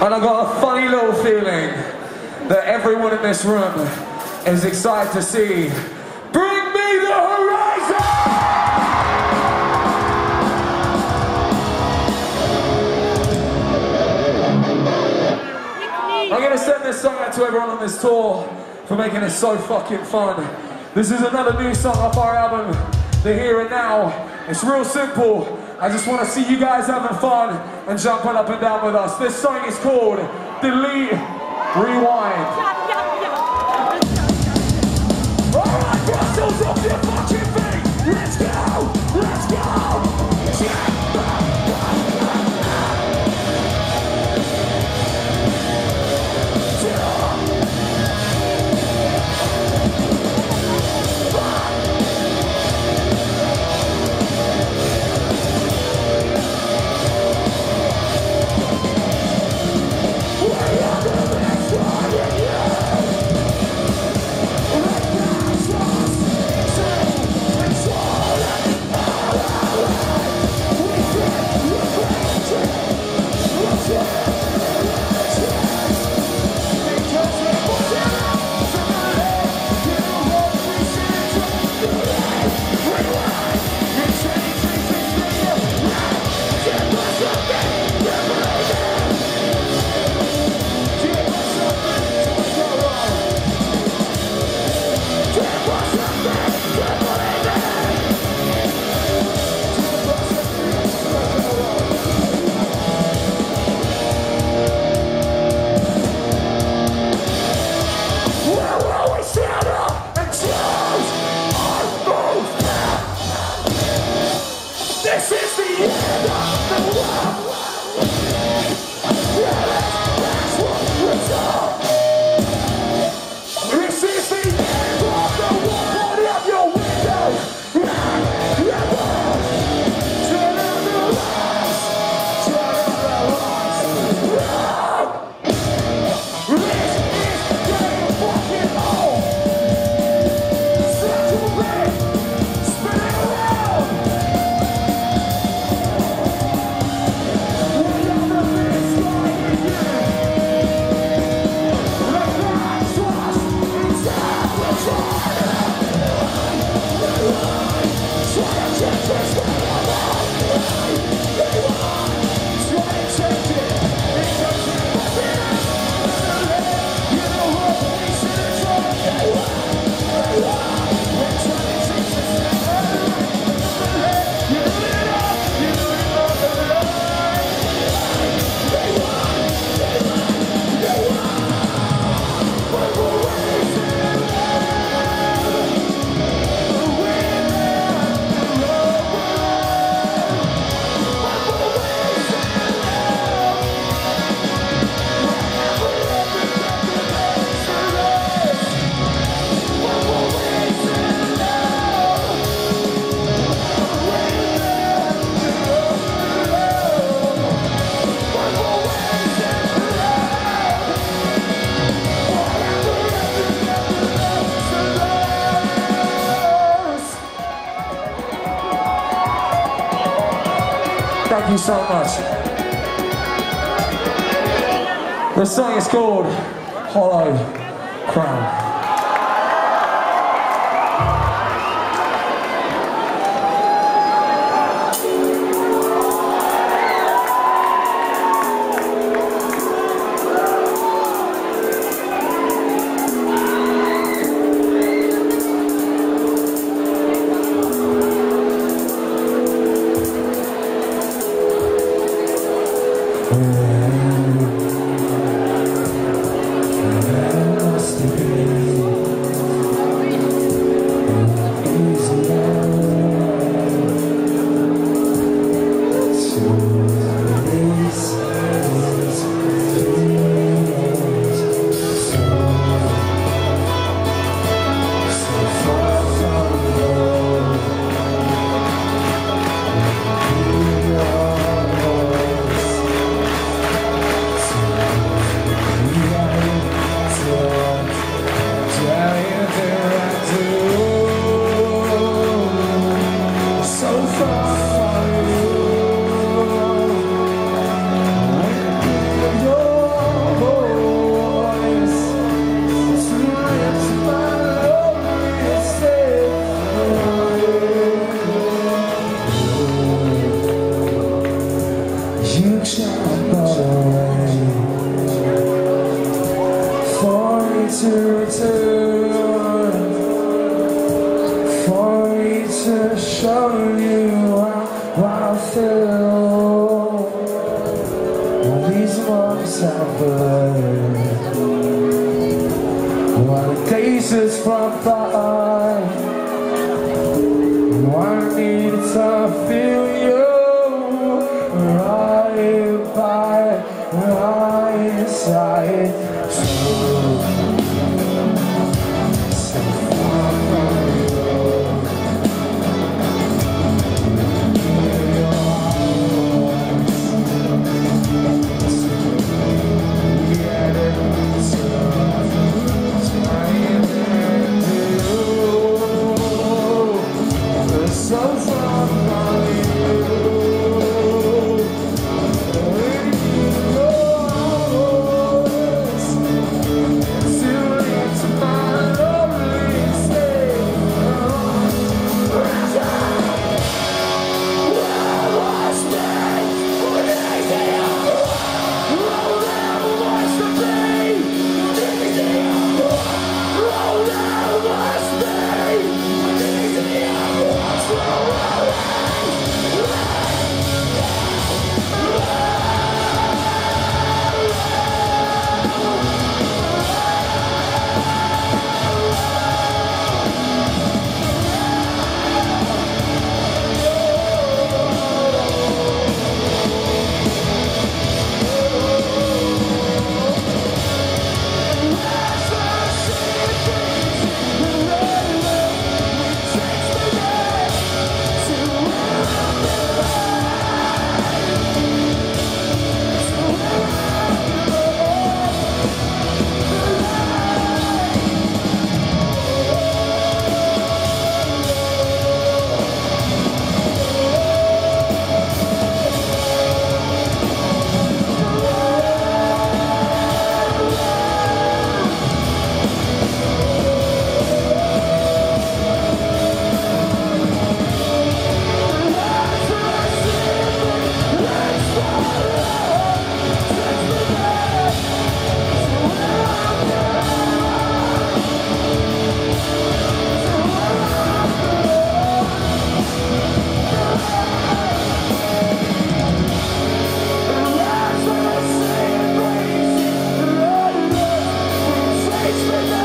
And I got a funny little feeling that everyone in this room is excited to see Bring Me the Horizon! I'm going to send this song out to everyone on this tour for making it so fucking fun. This is another new song off our album, The Here and Now. It's real simple. I just want to see you guys having fun and jumping up and down with us. This song is called Delete Rewind. Alright, Brussels, off your fucking feet! Let's go! Let's go! Thank you so much. The song is called Hollow Crown. show you how I feel when these months have burned, while the days just fly by. I need to feel you right by, right inside. It's